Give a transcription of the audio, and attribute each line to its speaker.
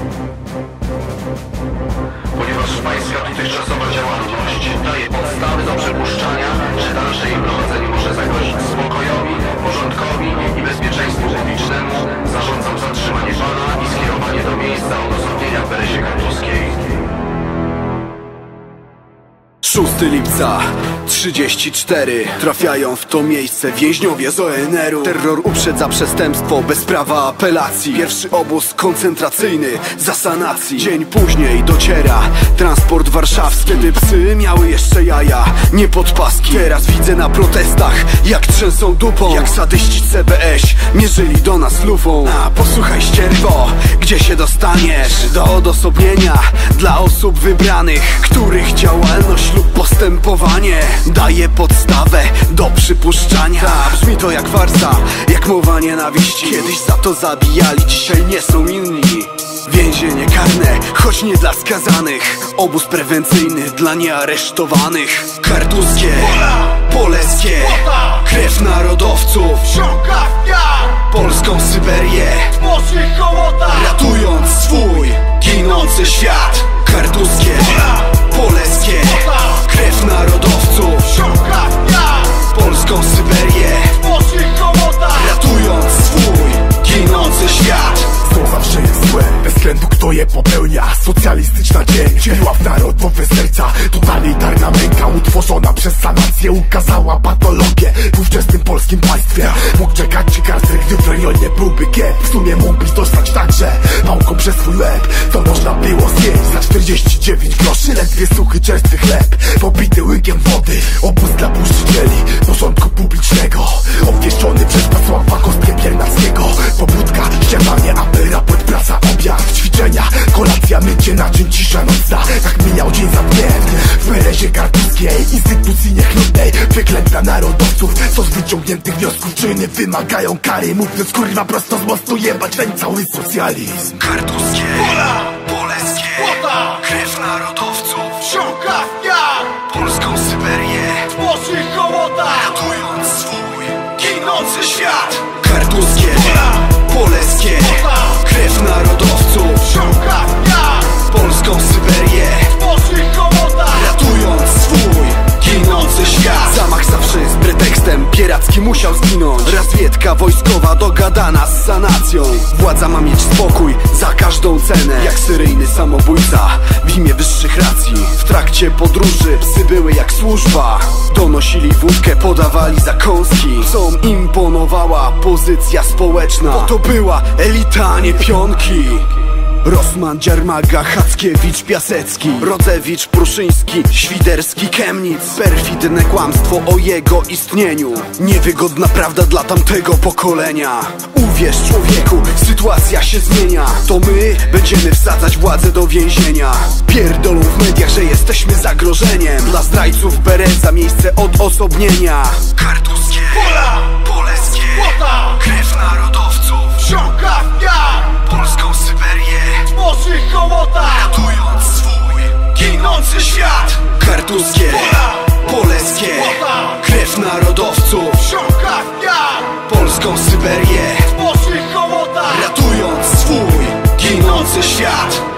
Speaker 1: Ponieważ pańska dotychczasowa działalność daje podstawy do przypuszczania, że dalsze jej prowadzenie może zagrozić spokojowi, porządkowi i bezpieczeństwu publicznemu, zarządzam zatrzymanie pana i skierowanie do miejsca odosobnienia w Berezie Kartuskiej.
Speaker 2: 6 lipca 34. Trafiają w to miejsce więźniowie z ONR-u. Terror uprzedza przestępstwo bez prawa apelacji. Pierwszy obóz koncentracyjny za sanacji. Dzień później dociera transport warszawski. Wtedy psy miały jeszcze jaja, nie podpaski. Teraz widzę na protestach, jak trzęsą dupą, jak sadyści CBŚ mierzyli do nas lufą. A posłuchaj ścierwo, gdzie się dostaniesz? Do odosobnienia dla osób wybranych, których działalność lub postępowanie daje podstawę do przypuszczania. Brzmi to jak farsa, jak mowa nienawiści. Kiedyś za to zabijali, dzisiaj nie są inni. Więzienie karne, choć nie dla skazanych. Obóz prewencyjny dla niearesztowanych. Kartuskie, Poleskie, krew narodowców
Speaker 3: wsiąka w piach,
Speaker 2: polską Syberię,
Speaker 3: tworzy hołota,
Speaker 2: ratując swój ginący świat. Kartuskie, Poleskie, krew narodowców
Speaker 3: wsiąka w piach,
Speaker 2: polską Syberię,
Speaker 3: tworzy hołota,
Speaker 2: ratując swój ginący świat.
Speaker 4: To zawsze jest złe, bez względu kto je popełnia. Socjalistyczna dzień wcieliła w narodowe serca. Totalitarna męka utworzona przez sanację ukazała patologię w ówczesnym polskim państwie. Mógł czekać ci karcer, gdy w rejonie byłby kiep. W sumie mógłbyś dostać także pałką przez swój łeb. To można było zjeść za 49 groszy, ledwie suchy, czerstwy chleb popity łykiem wody. Obóz dla burzycieli porządku publicznego, obwieszczony przez Wacława Kostkę Biernackiego. Pobudka, ściemanie, aby raport, praca, obiad, ćwiczenia, kolacja, mycie, naczyń, cisza nocna. Tak mijał dzień zamknięty w Berezie Kartuskiej, instytucji niechlubnej, wyklęta narodowców. Co z wyciągniętych wniosków czyny wymagają kary, mówiąc kurwa prosto z mostu jebać ten cały socjalizm.
Speaker 2: Kartuskie, Poleskie, krew narodowców
Speaker 3: wsiąka w piach,
Speaker 2: polską Syberię,
Speaker 3: tworzy hołota,
Speaker 2: ratując swój ginący świat.
Speaker 3: Kartuskie,
Speaker 2: Poleskie, krew narodowców
Speaker 3: wsiąka w piach,
Speaker 2: polską Syberię,
Speaker 3: tworzy hołota,
Speaker 2: ratując swój ginący świat. Zamach zawsze jest pretekstem, Pieracki musiał zginąć. Razwiedka wojskowa dogadana z sanacją. Władza ma mieć spokój za każdą cenę, jak seryjny samobójca w imię wyższych racji. W trakcie podróży psy były jak służba, donosili wódkę, podawali zakąski. Co imponowała pozycja społeczna, bo to była elita, a nie pionki. Rosman, Dziarmaga, Hackiewicz, Piasecki, Rodzewicz, Pruszyński, Świderski, Kemnic. Perfidne kłamstwo o jego istnieniu, niewygodna prawda dla tamtego pokolenia. Uwierz człowieku, sytuacja się zmienia. To my będziemy wsadzać władzę do więzienia. Pierdolą w mediach, że jesteśmy zagrożeniem dla zdrajców Bereza, miejsce odosobnienia. Kartuskie, Poleskie, krew narodowców
Speaker 3: wsiąka w piach,
Speaker 2: polską Syberię,
Speaker 3: tworzy hołota,
Speaker 2: ratując swój ginący świat. Kartuskie, Poleskie, krew narodowców
Speaker 3: wsiąka w piach,
Speaker 2: polską Syberię,
Speaker 3: tworzy hołota,
Speaker 2: ratując swój ginący świat.